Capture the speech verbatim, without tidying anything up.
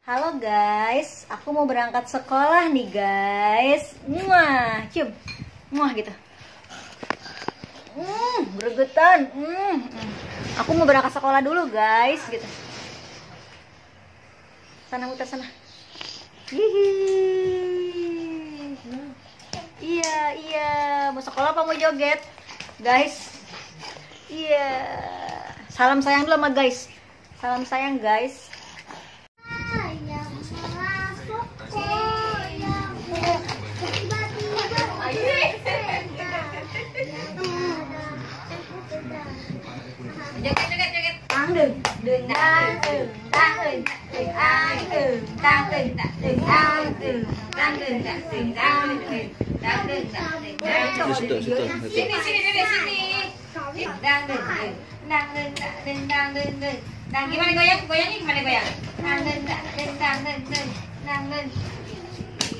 Halo guys, aku mau berangkat sekolah nih guys. Muah, cium, muah gitu. Hmm, gregetan. Hmm, hmm. Aku mau berangkat sekolah dulu guys, gitu. Sana muter sana. Hihi. Iya, iya. Mau sekolah apa mau joget, guys? Iya. Salam sayang dulu sama guys. Salam sayang guys. Joget, joget, joget. Tang đừng, đừng đang đừng, tang đừng, đừng ai đừng, tang đừng, đừng ai đừng, tang đừng, đừng ai đừng, tang đừng, đừng ai Di situ, situ, situ. Sini, sini, sini, sini. Dang, deng, deng. Dang, deng, dang, deng, dang, deng, deng. Dang, gimana goyang? Goyangnya gimana goyang? Dang, deng, dang, deng, dang, deng, deng. Dang, deng.